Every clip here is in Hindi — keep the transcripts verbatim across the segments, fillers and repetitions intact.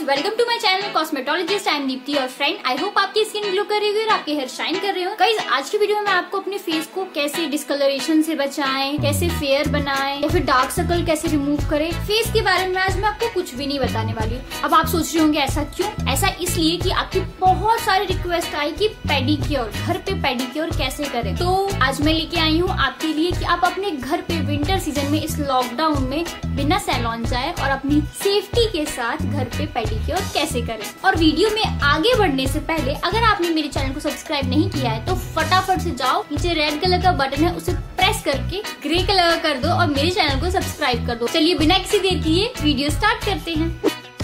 Welcome to my channel cosmetologist. I am Deepti और फ्रेंड, आई होप आपकी स्किन ग्लो कर रही है और आपके हेयर शाइन कर रहे हो। गाइस, आज की वीडियो में आपको अपने फेस को कैसे डिस्कलरेशन से बचाएं, कैसे फेयर बनाएं या फिर डार्क सर्कल कैसे रिमूव करें, फेस के बारे में आज मैं आपको कुछ भी नहीं बताने वाली हूँ। अब आप सोच रहे होंगे ऐसा क्यों? ऐसा इसलिए कि आपकी बहुत सारी रिक्वेस्ट आई कि पेडिक्योर, घर पे पेडिक्योर कैसे करें। तो आज मैं लेके आई हूँ आपके लिए कि आप अपने घर पे विंटर सीजन में इस लॉकडाउन में बिना सैलून जाए और अपनी सेफ्टी के साथ घर पे पेडिक्योर कैसे करें। और वीडियो में आगे बढ़ने से पहले अगर आपने मेरे चैनल को सब्सक्राइब नहीं किया है तो फटाफट से जाओ, नीचे रेड कलर का बटन है उसे प्रेस करके ग्रे कलर का कर दो और मेरे चैनल को सब्सक्राइब कर दो। चलिए बिना किसी देर किए वीडियो स्टार्ट करते हैं।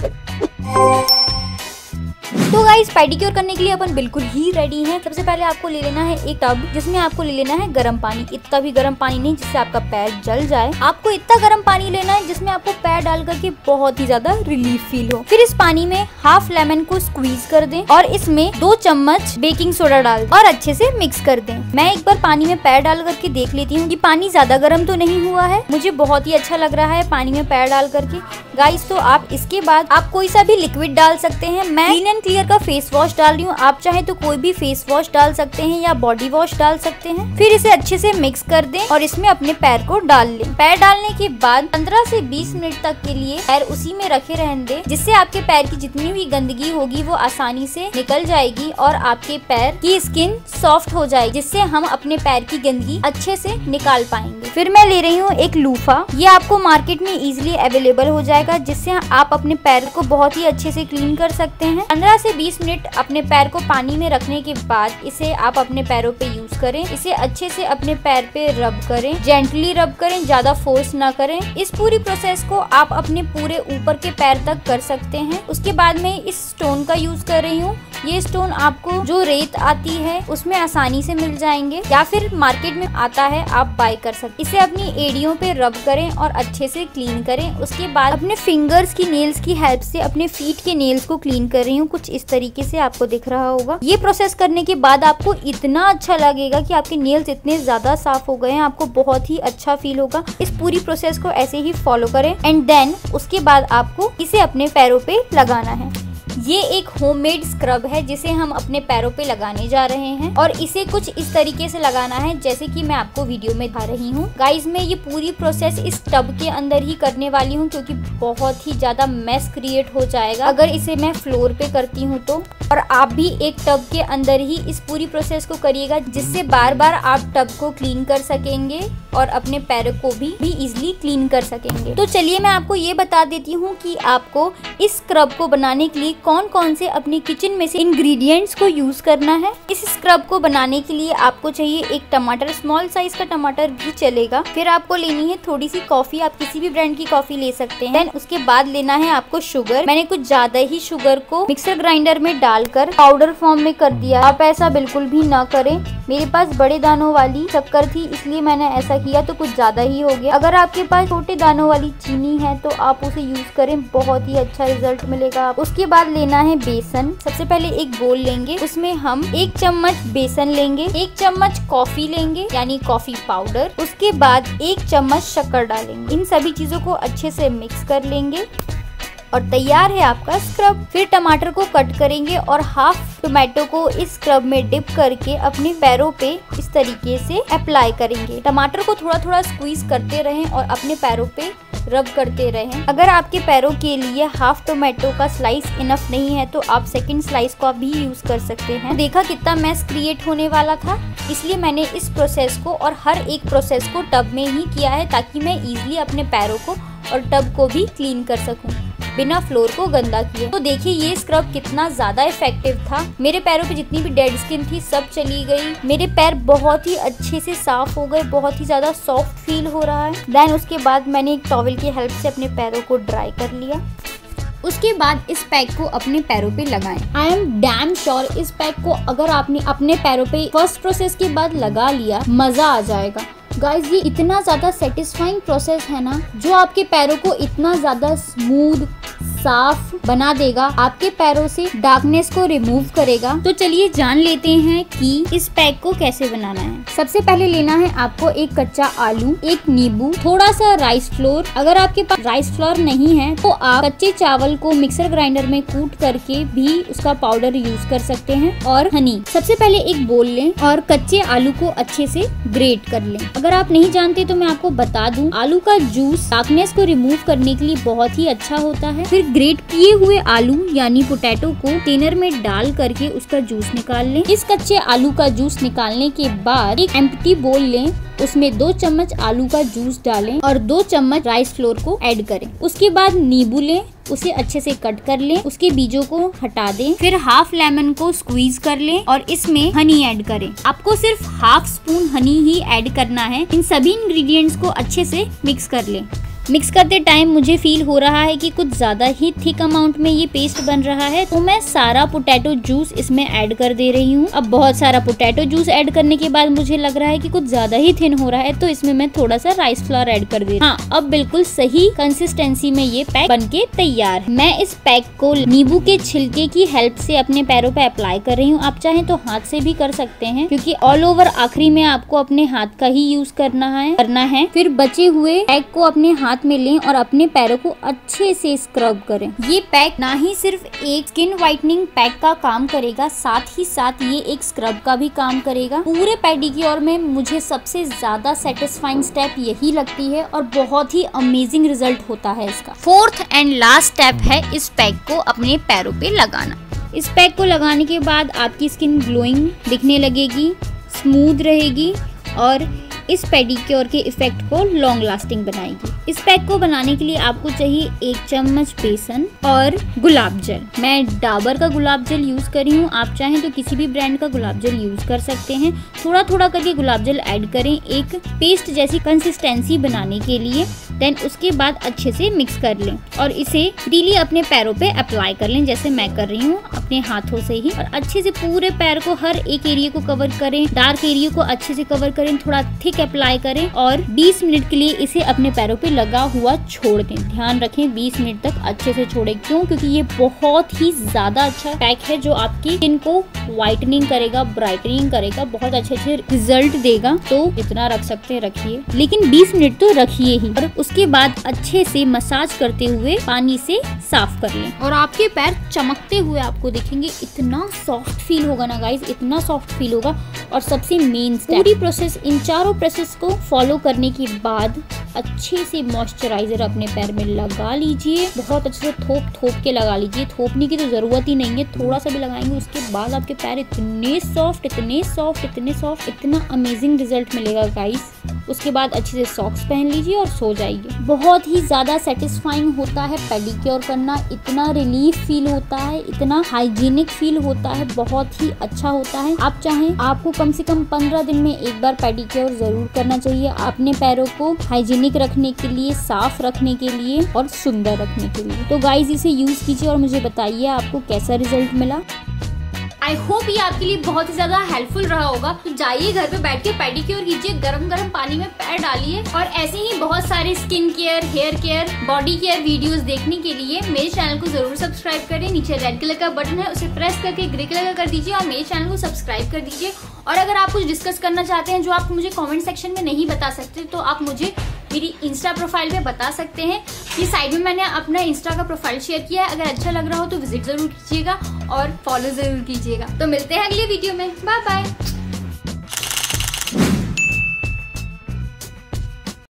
तो गाइस, पेडिक्योर करने के लिए अपन बिल्कुल ही रेडी हैं। सबसे पहले आपको ले लेना है एक टब, जिसमें आपको ले लेना है गर्म पानी। इतना भी गर्म पानी नहीं जिससे आपका पैर जल जाए, आपको इतना गर्म पानी लेना है जिसमें आपको पैर डाल करके बहुत ही ज्यादा रिलीफ फील हो। फिर इस पानी में हाफ लेमन को स्क्वीज कर दें और इसमें दो चम्मच बेकिंग सोडा डाल दें और अच्छे से मिक्स कर दें। मैं एक बार पानी में पैर डाल करके देख लेती हूँ कि पानी ज्यादा गर्म तो नहीं हुआ है। मुझे बहुत ही अच्छा लग रहा है पानी में पैर डाल करके। गाइस, तो आप इसके बाद आप कोई सा भी लिक्विड डाल सकते हैं। मैं क्लीन एंड क्लियर का फेस वॉश डाल रही हूँ, आप चाहे तो कोई भी फेस वॉश डाल सकते हैं या बॉडी वॉश डाल सकते हैं। फिर इसे अच्छे से मिक्स कर दें और इसमें अपने पैर को डाल लें। पैर डालने के बाद पंद्रह से बीस मिनट तक के लिए पैर उसी में रखे रहने दें, जिससे आपके पैर की जितनी भी गंदगी होगी वो आसानी से निकल जाएगी और आपके पैर की स्किन सॉफ्ट हो जाएगी, जिससे हम अपने पैर की गंदगी अच्छे से निकाल पाएंगे। फिर मैं ले रही हूँ एक लूफा, ये आपको मार्केट में इजिली अवेलेबल हो जाएगा, जिससे आप अपने पैर को बहुत ही अच्छे से क्लीन कर सकते हैं। पंद्रह से बीस मिनट अपने पैर को पानी में रखने के बाद इसे आप अपने पैरों पे यूज करें। इसे अच्छे से अपने पैर पे रब करें, जेंटली रब करें, ज्यादा फोर्स ना करें। इस पूरी प्रोसेस को आप अपने पूरे ऊपर के पैर तक कर सकते हैं। उसके बाद में इस स्टोन का यूज कर रही हूँ। ये स्टोन आपको जो रेत आती है उसमें आसानी से मिल जाएंगे या फिर मार्केट में आता है, आप बाय कर सकते। इसे अपनी एड़ियों पे रब करें और अच्छे से क्लीन करें। उसके बाद अपने फिंगर्स की नेल्स की हेल्प से अपने फीट के नेल्स को क्लीन कर रही हूँ। कुछ इस तरीके से आपको दिख रहा होगा। ये प्रोसेस करने के बाद आपको इतना अच्छा लगेगा कि आपके नेल्स इतने ज्यादा साफ हो गए हैं, आपको बहुत ही अच्छा फील होगा। इस पूरी प्रोसेस को ऐसे ही फॉलो करें एंड देन उसके बाद आपको इसे अपने पैरों पे लगाना है। ये एक होममेड स्क्रब है जिसे हम अपने पैरों पे लगाने जा रहे हैं और इसे कुछ इस तरीके से लगाना है जैसे कि मैं आपको वीडियो में दिखा रही हूँ। गाइस, मैं ये पूरी प्रोसेस इस टब के अंदर ही करने वाली हूँ क्योंकि बहुत ही ज्यादा मेस क्रिएट हो जाएगा अगर इसे मैं फ्लोर पे करती हूँ तो। और आप भी एक टब के अंदर ही इस पूरी प्रोसेस को करिएगा, जिससे बार बार आप टब को क्लीन कर सकेंगे और अपने पैरों को भी, भी इजिली क्लीन कर सकेंगे। तो चलिए मैं आपको ये बता देती हूँ कि आपको इस स्क्रब को बनाने के लिए कौन कौन से अपने किचन में से इंग्रेडिएंट्स को यूज करना है। इस स्क्रब को बनाने के लिए आपको चाहिए एक टमाटर, स्मॉल साइज का टमाटर भी चलेगा। फिर आपको लेनी है थोड़ी सी कॉफी, आप किसी भी ब्रांड की कॉफी ले सकते हैं। देन उसके बाद लेना है आपको शुगर। मैंने कुछ ज्यादा ही शुगर को मिक्सर ग्राइंडर में डालकर पाउडर फॉर्म में कर दिया। आप ऐसा बिल्कुल भी ना करें। मेरे पास बड़े दानों वाली शक्कर थी इसलिए मैंने ऐसा किया, तो कुछ ज्यादा ही हो गया। अगर आपके पास छोटे दानों वाली चीनी है तो आप उसे यूज करें, बहुत ही अच्छा रिजल्ट मिलेगा। उसके बाद लेना है बेसन। सबसे पहले एक बोल लेंगे, उसमें हम एक चम्मच बेसन लेंगे, एक चम्मच कॉफी लेंगे यानी कॉफी पाउडर, उसके बाद एक चम्मच शक्कर डालेंगे। इन सभी चीजों को अच्छे से मिक्स कर लेंगे और तैयार है आपका स्क्रब। फिर टमाटर को कट करेंगे और हाफ टोमेटो को इस स्क्रब में डिप करके अपने पैरों पे इस तरीके से अप्लाई करेंगे। टमाटर को थोड़ा थोड़ा स्क्वीज करते रहें और अपने पैरों पे रब करते रहें। अगर आपके पैरों के लिए हाफ टोमेटो का स्लाइस इनफ नहीं है तो आप सेकंड स्लाइस को भी यूज कर सकते हैं। देखा कितना मैस क्रिएट होने वाला था, इसलिए मैंने इस प्रोसेस को और हर एक प्रोसेस को टब में ही किया है ताकि मैं इजिली अपने पैरों को और टब को भी क्लीन कर सकूं बिना फ्लोर को गंदा किए। तो देखिए ये स्क्रब कितना ज्यादा इफेक्टिव था। मेरे पैरों पे जितनी भी डेड स्किन थी सब चली गई। मेरे पैर बहुत ही अच्छे से साफ हो गए, बहुत ही ज्यादा सॉफ्ट फील हो रहा है। देन उसके बाद मैंने एक टॉवल की हेल्प से अपने पैरों को ड्राई कर लिया। उसके बाद इस पैक को अपने पैरों पे लगाएं। आई एम डैम श्योर इस पैक को अगर आपने अपने पैरों पे फर्स्ट प्रोसेस के बाद लगा लिया, मजा आ जाएगा। गाइज, ये इतना ज्यादा सेटिस्फाइंग प्रोसेस है ना, जो आपके पैरों को इतना ज्यादा स्मूथ, साफ बना देगा, आपके पैरों से डार्कनेस को रिमूव करेगा। तो चलिए जान लेते हैं कि इस पैक को कैसे बनाना है। सबसे पहले लेना है आपको एक कच्चा आलू, एक नींबू, थोड़ा सा राइस फ्लोर। अगर आपके पास राइस फ्लोर नहीं है तो आप कच्चे चावल को मिक्सर ग्राइंडर में कूट करके भी उसका पाउडर यूज कर सकते हैं, और हनी। सबसे पहले एक बोल लें और कच्चे आलू को अच्छे से ग्रेट कर लें। अगर आप नहीं जानते तो मैं आपको बता दूं, आलू का जूस डार्कनेस को रिमूव करने के लिए बहुत ही अच्छा होता है। फिर ग्रेट किए हुए आलू यानी पोटैटो को टेनर में डाल करके उसका जूस निकाल लें। इस कच्चे आलू का जूस निकालने के बाद एक एम्प्टी बोल लें, उसमें दो चम्मच आलू का जूस डालें और दो चम्मच राइस फ्लोर को ऐड करें। उसके बाद नींबू लें, उसे अच्छे से कट कर लें, उसके बीजों को हटा दें। फिर हाफ लेमन को स्क्वीज कर लें और इसमें हनी ऐड करें। आपको सिर्फ हाफ स्पून हनी ही ऐड करना है। इन सभी इंग्रेडिएंट्स को अच्छे से मिक्स कर लें। मिक्स करते टाइम मुझे फील हो रहा है कि कुछ ज्यादा ही थिक अमाउंट में ये पेस्ट बन रहा है, तो मैं सारा पोटैटो जूस इसमें ऐड कर दे रही हूँ। अब बहुत सारा पोटैटो जूस ऐड करने के बाद मुझे लग रहा है कि कुछ ज्यादा ही थिन हो रहा है, तो इसमें मैं थोड़ा सा राइस फ्लोर ऐड कर दे रही हूँ। हाँ, अब बिल्कुल सही कंसिस्टेंसी में ये पैक बनके तैयार है। मैं इस पैक को नींबू के छिलके की हेल्प से अपने पैरों पे अप्लाई कर रही हूँ। आप चाहें तो हाथ से भी कर सकते हैं, क्योंकि ऑल ओवर आखिरी में आपको अपने हाथ का ही यूज करना है करना है फिर बचे हुए पैक को अपने हाथ में लें और अपने पैरों को अच्छे से स्क्रब करें। ये पैक ना ही सिर्फ एक स्किन व्हाइटनिंग पैक का काम करेगा, साथ ही साथ ये एक स्क्रब का भी काम करेगा। पूरे पेडिक्योर में मुझे सबसे ज्यादा सेटिस्फाइंग स्टेप यही लगती है और बहुत ही अमेजिंग रिजल्ट होता है इसका। फोर्थ एंड लास्ट स्टेप है इस पैक को अपने पैरों पे लगाना। इस पैक को लगाने के बाद आपकी स्किन ग्लोइंग दिखने लगेगी, स्मूथ रहेगी और इस पेडिक्योर के इफेक्ट को लॉन्ग लास्टिंग बनाएगी। इस पैक को बनाने के लिए आपको चाहिए एक चम्मच बेसन और गुलाब जल। मैं डाबर का गुलाब जल यूज कर रही हूँ, आप चाहें तो किसी भी ब्रांड का गुलाब जल यूज कर सकते हैं। थोड़ा थोड़ा करके गुलाब जल ऐड करें एक पेस्ट जैसी कंसिस्टेंसी बनाने के लिए। देन उसके बाद अच्छे से मिक्स कर लें और इसे डेली अपने पैरों पे अप्लाई कर लें, जैसे मैं कर रही हूँ अपने हाथों से ही। और अच्छे से पूरे पैर को हर एक एरिया को कवर करें, डार्क एरिया को अच्छे से कवर करें, थोड़ा थिक अप्लाई करें और बीस मिनट के लिए इसे अपने पैरों पे लगा हुआ छोड़ दें। ध्यान रखें बीस मिनट तक अच्छे से छोड़ें। क्यों? क्योंकि ये बहुत ही ज्यादा अच्छा पैक है जो आपकी स्किन को व्हाइटनिंग करेगा, ब्राइटनिंग करेगा, बहुत अच्छे अच्छे रिजल्ट देगा। तो जितना रख सकते हैं रखिए, लेकिन बीस मिनट तो रखिए ही। और उसके बाद अच्छे से मसाज करते हुए पानी से साफ कर लें और आपके पैर चमकते हुए आपको दिखेंगे। इतना सॉफ्ट फील होगा ना गाइज, इतना सॉफ्ट फील होगा। और सबसे मेन स्टेप, पूरी प्रोसेस, इन चारों प्रोसेस को फॉलो करने के बाद अच्छे से मॉइस्चराइजर अपने पैर में लगा लीजिए। बहुत अच्छे से थोप थोप के लगा लीजिए, थोपने की तो जरूरत ही नहीं है, थोड़ा सा भी लगाएंगे उसके बाद आपके पैर इतने सॉफ्ट इतने सॉफ्ट इतने सॉफ्ट इतना अमेजिंग रिजल्ट मिलेगा गाइस। उसके बाद अच्छे से सॉक्स पहन लीजिए और सो जाइए। बहुत ही ज्यादा सेटिस्फाइंग होता है पेडिक्योर करना, इतना रिलीफ फील होता है, इतना हाइजीनिक फील होता है, बहुत ही अच्छा होता है। आप चाहें आपको कम से कम पंद्रह दिन में एक बार पेडिक्योर जरूर करना चाहिए, अपने पैरों को हाइजीनिक रखने के लिए, साफ रखने के लिए और सुंदर रखने के लिए। तो गाइज इसे यूज कीजिए और मुझे बताइए आपको कैसा रिजल्ट मिला। आई होप ये आपके लिए बहुत ही ज्यादा हेल्पफुल रहा होगा। तो जाइए घर पे बैठ के पेडिक्योर कीजिए, गरम गरम पानी में पैर डालिए और ऐसे ही बहुत सारे skin care, hair care, body care videos देखने के लिए मेरे चैनल को जरूर सब्सक्राइब करें। नीचे रेड कलर का बटन है, उसे प्रेस करके ग्रे कलर का कर दीजिए और मेरे चैनल को सब्सक्राइब कर दीजिए। और अगर आप कुछ डिस्कस करना चाहते हैं जो आप मुझे कॉमेंट सेक्शन में नहीं बता सकते, तो आप मुझे मेरी इंस्टा प्रोफाइल पे बता सकते हैं। ये साइड में मैंने अपना इंस्टा का प्रोफाइल शेयर किया है, अगर अच्छा लग रहा हो तो विजिट जरूर कीजिएगा और फॉलो जरूर कीजिएगा। तो मिलते हैं अगली वीडियो में, बाय बाय।